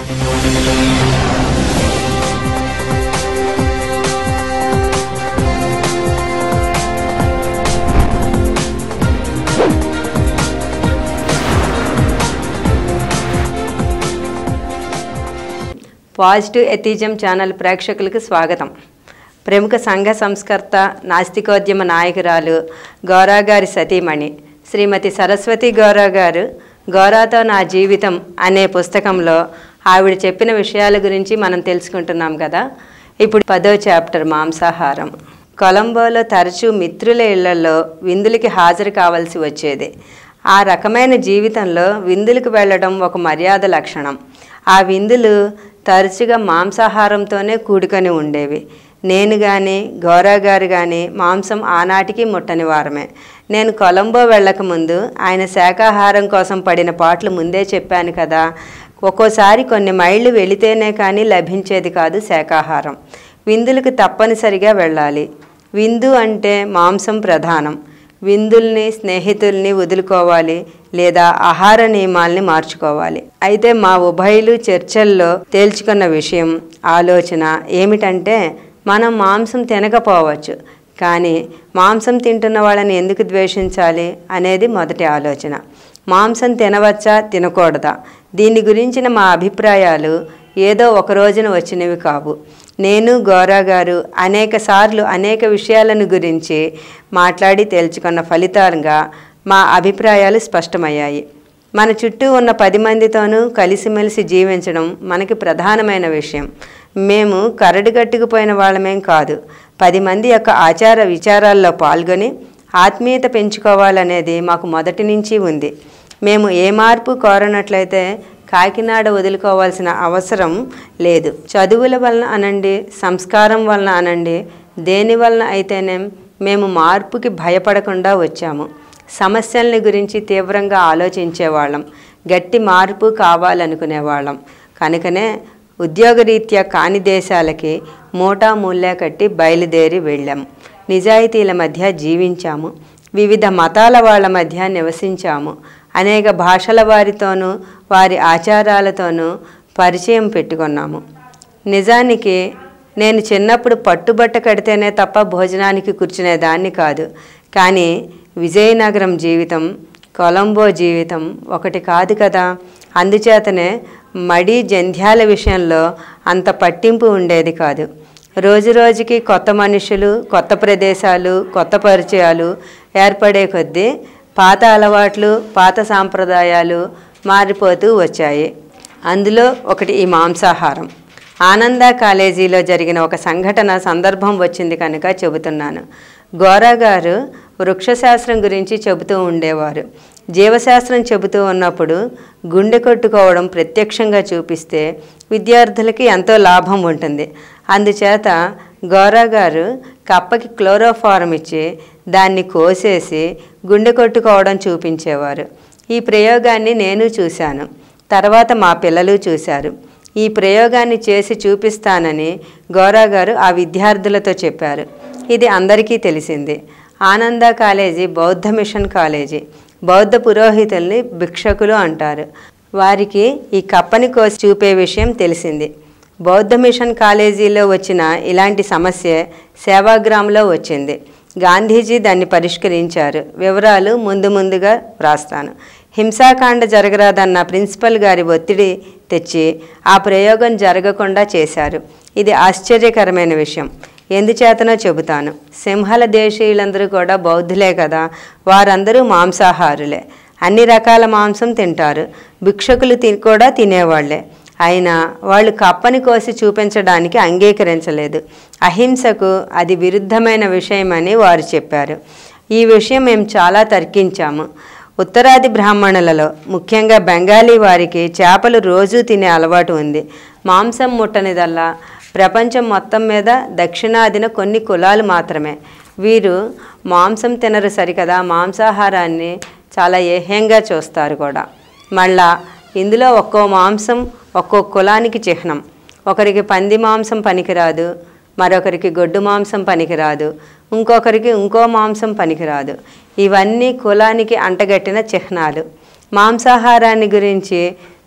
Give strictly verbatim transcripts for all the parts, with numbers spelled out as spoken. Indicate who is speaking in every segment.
Speaker 1: Positive atheism channel ప్రేక్షకులకు స్వాగతం. ప్రముఖ సంఘ సంస్కర్త, నాస్తికోద్యమ నాయకురాలు గౌరా గారి సతీమణి శ్రీమతి సరస్వతి గౌరా గారు గౌరాతో నా జీవితం అనే పుస్తకంలో ఆవిడ చెప్పిన విషయాల గురించి మనం తెలుసుకుంటున్నాం కదా. ఇప్పుడు పదో చాప్టర్ మాంసాహారం. కొలంబోలో తరచూ మిత్రుల ఇళ్లలో విందులకి హాజరు కావాల్సి వచ్చేది. ఆ రకమైన జీవితంలో విందులకు వెళ్ళడం ఒక మర్యాద లక్షణం. ఆ విందులు తరచుగా మాంసాహారంతోనే కూడుకొని ఉండేవి. నేను కానీ గౌరా గారు కానీ మాంసం ఆనాటికి ముట్టని వారమే. నేను కొలంబో వెళ్ళకముందు ఆయన శాకాహారం కోసం పడిన పాటలు ముందే చెప్పాను కదా. ఒక్కోసారి కొన్ని మైళ్ళు వెళితేనే కానీ లభించేది కాదు శాకాహారం. విందులకు తప్పనిసరిగా వెళ్ళాలి. విందు అంటే మాంసం ప్రధానం. విందుల్ని, స్నేహితుల్ని వదులుకోవాలి లేదా ఆహార నియమాల్ని మార్చుకోవాలి. అయితే మా ఉభయులు చర్చల్లో తేల్చుకున్న విషయం, ఆలోచన ఏమిటంటే మనం మాంసం తినకపోవచ్చు, కానీ మాంసం తింటున్న వాళ్ళని ఎందుకు ద్వేషించాలి అనేది మొదటి ఆలోచన. మాంసం తినవచ్చా, తినకూడదా, దీని గురించిన మా అభిప్రాయాలు ఏదో ఒక రోజున వచ్చినవి కావు. నేను గౌరా గారు అనేక సార్లు అనేక విషయాలను గురించి మాట్లాడి తేల్చుకున్న ఫలితంగా మా అభిప్రాయాలు స్పష్టమయ్యాయి. మన చుట్టూ ఉన్న పది మందితోనూ కలిసిమెలిసి జీవించడం మనకి ప్రధానమైన విషయం. మేము కరడు కట్టుకుపోయిన వాళ్ళమేం కాదు. పది మంది యొక్క ఆచార విచారాల్లో పాల్గొని ఆత్మీయత పెంచుకోవాలనేది మాకు మొదటి నుంచి ఉంది. మేము ఏ మార్పు కోరనట్లయితే కాకినాడ వదులుకోవాల్సిన అవసరం లేదు. చదువుల వలన అనండి, సంస్కారం వలన అనండి, దేని వలన అయితేనే మేము మార్పుకి భయపడకుండా వచ్చాము. సమస్యల్ని గురించి తీవ్రంగా ఆలోచించేవాళ్ళం. గట్టి మార్పు కావాలనుకునేవాళ్ళం. కనుకనే ఉద్యోగరీత్యా కాని దేశాలకి మోటా మూల్య కట్టి బయలుదేరి వెళ్ళాము. నిజాయితీల మధ్య జీవించాము. వివిధ మతాల వాళ్ళ మధ్య నివసించాము. అనేక భాషల వారితోనూ వారి ఆచారాలతోనూ పరిచయం పెట్టుకున్నాము. నిజానికి నేను చిన్నప్పుడు పట్టుబట్ట కడితేనే తప్ప భోజనానికి కూర్చునేదాన్ని కాదు. కానీ విజయనగరం జీవితం, కొలంబో జీవితం ఒకటి కాదు కదా. అందుచేతనే మడి జంధ్యాల విషయంలో అంత పట్టింపు ఉండేది కాదు. రోజు రోజుకి కొత్త మనుషులు, కొత్త ప్రదేశాలు, కొత్త పరిచయాలు ఏర్పడే కొద్దీ పాత అలవాట్లు, పాత సాంప్రదాయాలు మారిపోతూ వచ్చాయి. అందులో ఒకటి ఈ మాంసాహారం. ఆనంద కాలేజీలో జరిగిన ఒక సంఘటన సందర్భం వచ్చింది కనుక చెబుతున్నాను. గౌరా గారు వృక్షశాస్త్రం గురించి చెబుతూ ఉండేవారు. జీవశాస్త్రం చెబుతూ ఉన్నప్పుడు గుండె కొట్టుకోవడం ప్రత్యక్షంగా చూపిస్తే విద్యార్థులకి ఎంతో లాభం ఉంటుంది. అందుచేత గౌరా గారు కప్పకి క్లోరోఫారం ఇచ్చి దాన్ని కోసేసి గుండె కొట్టుకోవడం చూపించేవారు. ఈ ప్రయోగాన్ని నేను చూశాను. తర్వాత మా పిల్లలు చూశారు. ఈ ప్రయోగాన్ని చేసి చూపిస్తానని గౌరా గారు ఆ విద్యార్థులతో చెప్పారు. ఇది అందరికీ తెలిసింది. ఆనంద కాలేజీ బౌద్ధ మిషన్ కాలేజీ. బౌద్ధ పురోహితుల్ని భిక్షకులు అంటారు. వారికి ఈ కప్పని కోసి చూపే విషయం తెలిసింది. బౌద్ధ మిషన్ కాలేజీలో వచ్చిన ఇలాంటి సమస్య సేవాగ్రామ్లో వచ్చింది. గాంధీజీ దాన్ని పరిష్కరించారు. వివరాలు ముందు ముందుగా వ్రాస్తాను. హింసాకాండ జరగరాదన్న ప్రిన్సిపల్ గారి ఒత్తిడి తెచ్చి ఆ ప్రయోగం జరగకుండా చేశారు. ఇది ఆశ్చర్యకరమైన విషయం. ఎందుచేతనో చెబుతాను. సింహల దేశీయులందరూ కూడా బౌద్ధులే కదా. వారందరూ మాంసాహారులే. అన్ని రకాల మాంసం తింటారు. భిక్షకులు తి కూడా తినేవాళ్లే. అయినా వాళ్ళు కప్పని కోసి చూపించడానికి అంగీకరించలేదు. అహింసకు అది విరుద్ధమైన విషయమని వారు చెప్పారు. ఈ విషయం మేము చాలా తర్కించాము. ఉత్తరాది బ్రాహ్మణులలో ముఖ్యంగా బెంగాలీ వారికి చేపలు రోజూ తినే అలవాటు ఉంది. మాంసం ముట్టనిదల్లా ప్రపంచం మొత్తం మీద దక్షిణాదిన కొన్ని కులాలు మాత్రమే. వీరు మాంసం తినరు సరికదా, మాంసాహారాన్ని చాలా ఏహ్యంగా చూస్తారు కూడా. మళ్ళా ఇందులో ఒక్కో మాంసం ఒక్కో కులానికి చిహ్నం. ఒకరికి పంది మాంసం పనికిరాదు, మరొకరికి గొడ్డు మాంసం పనికిరాదు, ఇంకొకరికి ఇంకో మాంసం పనికిరాదు. ఇవన్నీ కులానికి అంటగట్టిన చిహ్నాలు. మాంసాహారాన్ని గురించి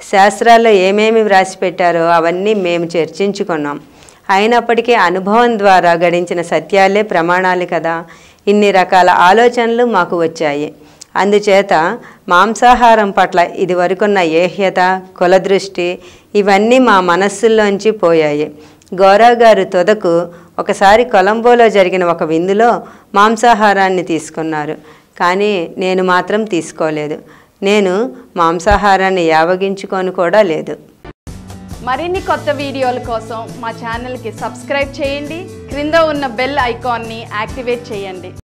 Speaker 1: శాస్త్రాల్లో ఏమేమి వ్రాసి పెట్టారో అవన్నీ మేము చర్చించుకున్నాం. అయినప్పటికీ అనుభవం ద్వారా గడించిన సత్యాలే ప్రమాణాలు కదా. ఇన్ని రకాల ఆలోచనలు మాకు వచ్చాయి. అందుచేత మాంసాహారం పట్ల ఇది వరకున్న ఏహ్యత, కులదృష్టి ఇవన్నీ మా మనస్సుల్లోంచి పోయాయి. గౌరా గారు తొదకు ఒకసారి కొలంబోలో జరిగిన ఒక విందులో మాంసాహారాన్ని తీసుకున్నారు. కానీ నేను మాత్రం తీసుకోలేదు. నేను మాంసాహారాన్ని యావగించుకొని కూడా లేదు.
Speaker 2: మరిన్ని కొత్త వీడియోల కోసం మా ఛానల్కి సబ్స్క్రైబ్ చేయండి. క్రింద ఉన్న బెల్ ఐకాన్ని యాక్టివేట్ చేయండి.